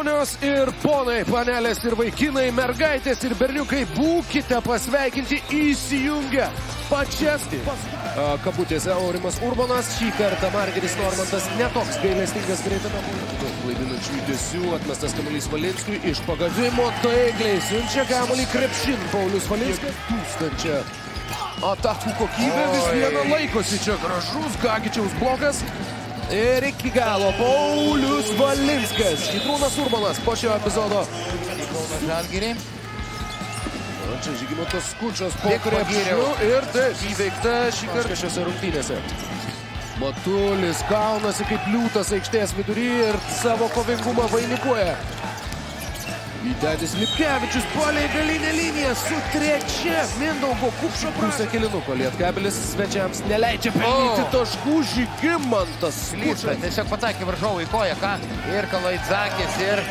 Ponios ir ponai, panelės ir vaikinai, mergaitės ir berniukai, būkite pasveikinti įsijungę pačias kabutėse Aurimas Urbonas. Šį kartą Margiris Normantas netoks gailestingas greitame puolime. Klaidinančių judesių, atmestas kamuolys Valinskui iš pagavimo, taikliai siunčia kamuolį krepšin Paulius Valinskas. Tūkstančia atakų kokybė, vis viena laikosi čia gražus Gagičiaus blokas. Ir iki galo Paulius Valinskas. Žydrūnas Urbonas po šio epizodo. Žalgirį. Čia Žygimantas Skučas po krepšiu ir taip įveikta šį kartą šiose rungtynėse. Matulis kaunasi kaip liūtas aikštės vidury ir savo kovingumą vainikuoja. Vytenis Lipkevičius puolė į galinę liniją su trečia Mindaugo Kupšo pusę kilinuko. Lietkabelis svečiams neleidžia pelnyti taškų. Žygimantas Skučas. Tiesiog patakė varžovų į koją, ką? Ir Kalaitzakis, ir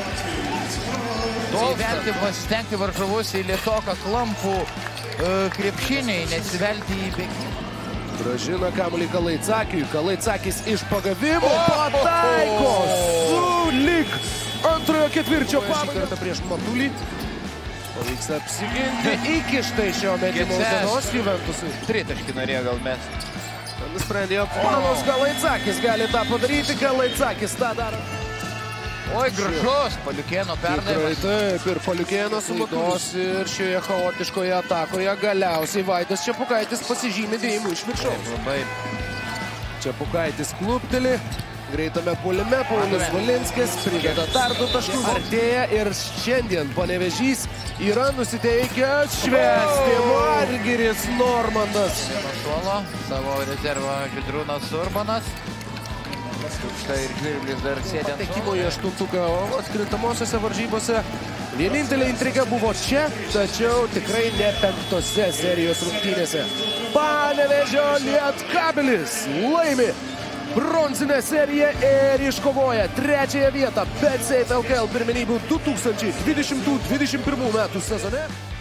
įvelti, pasistengti varžovus į lietoką klampų krepšiniai, nesivelti į bėgimą. Gražina kamuolį Kalaitzakiui. Kalaitzakis iš pagavimo pataiko sulig antrojo ketvirčio pabaigą. Šį kartą prieš Matulį. Pavyks apsiginti iki štai šio metimo dienos Juventusui. Tritaškį norėjo gal mest. Nusprendė Panos Kalaitzakis gali tą padaryti. Kalaitzakis tą daro. Oi, gražus Paliukėno perdavimas. Taip, ir Paliukėnas sumaidos ir šioje chaotiškoje atakoje galiausiai Vaidas Čepukaitis pasižymė dėjimų iš viršaus. Labai. Čepukaitis klupteli. Greitame puolime Paulius Valinskas prideda dar 2 taškus. Artėja ir šiandien Panevėžys yra nusiteikęs švęsti. Margiris Normantas. Suolo savo rezervą Žydrūnas Urbonas. Štai ir Žvirblis dar sėdė. Patekimo į 8-tuką atkrintamosiose varžybose. Vienintelė intriga buvo čia, tačiau tikrai ne 5 serijos rungtynėse. Panevėžio Lietkabelis laimi bronzinę seriją ir iškovoja 3. vietą BetSafe LKL pirmenybių 2020-2021 metų sezone.